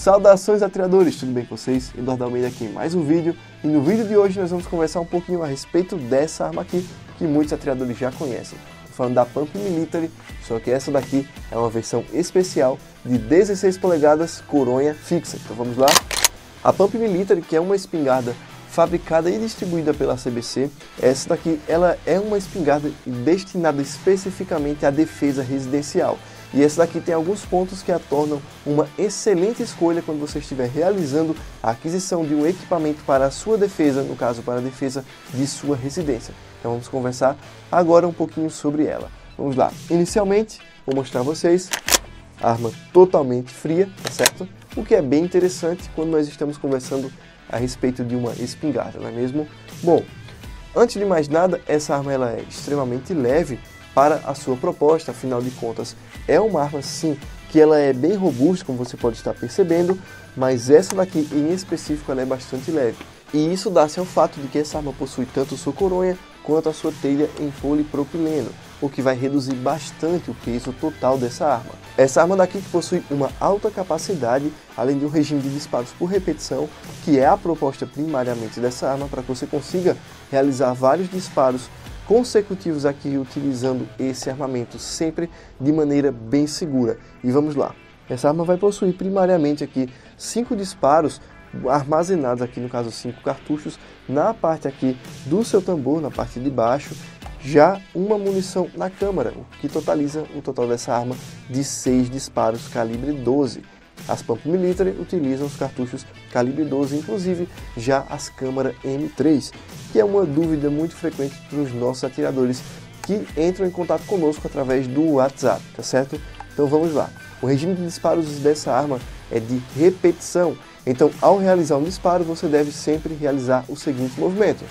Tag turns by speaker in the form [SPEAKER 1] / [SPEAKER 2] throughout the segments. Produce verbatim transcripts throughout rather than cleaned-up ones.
[SPEAKER 1] Saudações atiradores, tudo bem com vocês? Eduardo Almeida aqui em mais um vídeo, e no vídeo de hoje nós vamos conversar um pouquinho a respeito dessa arma aqui, que muitos atiradores já conhecem. Estou falando da Pump Military, só que essa daqui é uma versão especial de dezesseis polegadas coronha fixa. Então vamos lá. A Pump Military, que é uma espingarda fabricada e distribuída pela C B C, essa daqui ela é uma espingarda destinada especificamente à defesa residencial. E essa daqui tem alguns pontos que a tornam uma excelente escolha quando você estiver realizando a aquisição de um equipamento para a sua defesa, no caso para a defesa de sua residência. Então vamos conversar agora um pouquinho sobre ela. Vamos lá. Inicialmente, vou mostrar a vocês a arma totalmente fria, tá certo? O que é bem interessante quando nós estamos conversando a respeito de uma espingarda, não é mesmo? Bom, antes de mais nada, essa arma ela é extremamente leve para a sua proposta, afinal de contas, é uma arma sim que ela é bem robusta, como você pode estar percebendo, mas essa daqui em específico ela é bastante leve. E isso dá-se ao fato de que essa arma possui tanto sua coronha quanto a sua telha em polipropileno, o que vai reduzir bastante o peso total dessa arma. Essa arma daqui que possui uma alta capacidade, além de um regime de disparos por repetição, que é a proposta primariamente dessa arma para que você consiga realizar vários disparos consecutivos aqui utilizando esse armamento sempre de maneira bem segura. E vamos lá. Essa arma vai possuir primariamente aqui cinco disparos armazenados aqui, no caso cinco cartuchos, na parte aqui do seu tambor, na parte de baixo, já uma munição na câmara, o que totaliza o total dessa arma de seis disparos calibre doze. As Pump Military utilizam os cartuchos calibre doze, inclusive já as câmara M três, que é uma dúvida muito frequente para os nossos atiradores que entram em contato conosco através do WhatsApp, tá certo? Então vamos lá. O regime de disparos dessa arma é de repetição, então ao realizar um disparo você deve sempre realizar o seguinte movimento,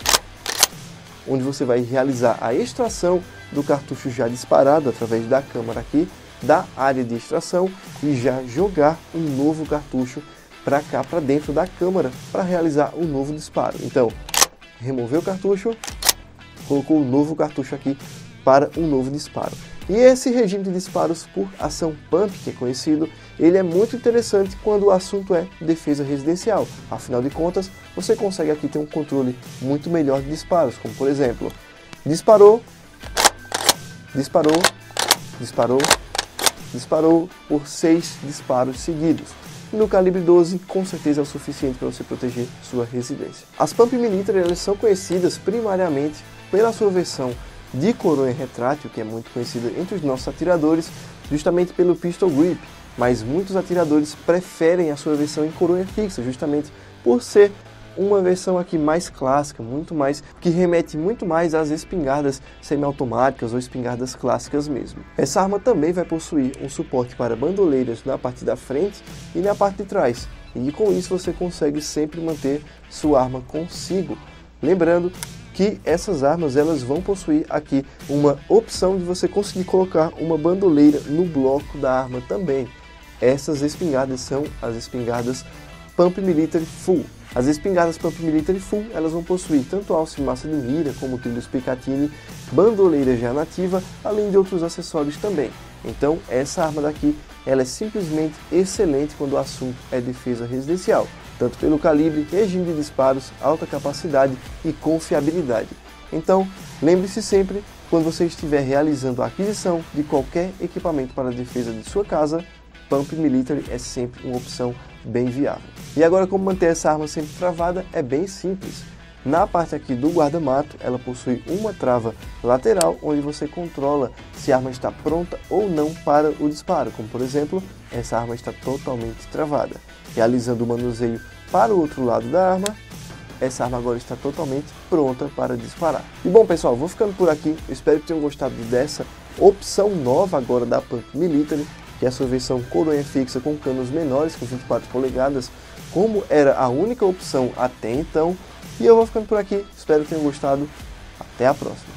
[SPEAKER 1] onde você vai realizar a extração do cartucho já disparado através da câmara aqui, da área de extração, e já jogar um novo cartucho para cá, para dentro da câmara, para realizar o um novo disparo. Então, removeu o cartucho, colocou o um novo cartucho aqui para um novo disparo. E esse regime de disparos por ação pump, que é conhecido, ele é muito interessante quando o assunto é defesa residencial. Afinal de contas, você consegue aqui ter um controle muito melhor de disparos, como por exemplo, disparou, disparou, disparou, disparou por seis disparos seguidos. E no calibre doze, com certeza é o suficiente para você proteger sua residência. As Pump Military elas são conhecidas primariamente pela sua versão de coronha retrátil, que é muito conhecida entre os nossos atiradores, justamente pelo pistol grip, mas muitos atiradores preferem a sua versão em coronha fixa, justamente por ser uma versão aqui mais clássica, muito mais, que remete muito mais às espingardas semiautomáticas ou espingardas clássicas mesmo. Essa arma também vai possuir um suporte para bandoleiras na parte da frente e na parte de trás, e com isso você consegue sempre manter sua arma consigo. Lembrando que essas armas elas vão possuir aqui uma opção de você conseguir colocar uma bandoleira no bloco da arma também. Essas espingardas são as espingardas Pump Military Full. As espingardas Pump Military Full elas vão possuir tanto alça de massa de mira como trilhos Picatinny, bandoleira já nativa, além de outros acessórios também. Então essa arma daqui ela é simplesmente excelente quando o assunto é defesa residencial, tanto pelo calibre, regime de disparos, alta capacidade e confiabilidade. Então, lembre-se sempre, quando você estiver realizando a aquisição de qualquer equipamento para a defesa de sua casa, Pump Military é sempre uma opção bem viável. E agora, como manter essa arma sempre travada é bem simples. Na parte aqui do guarda-mato, ela possui uma trava lateral, onde você controla se a arma está pronta ou não para o disparo, como por exemplo, essa arma está totalmente travada. Realizando o manuseio para o outro lado da arma, essa arma agora está totalmente pronta para disparar. E bom pessoal, vou ficando por aqui, eu espero que tenham gostado dessa opção nova agora da Pump Military, que é a sua versão coronha fixa com canos menores, com vinte e quatro polegadas, como era a única opção até então. E eu vou ficando por aqui, espero que tenham gostado, até a próxima.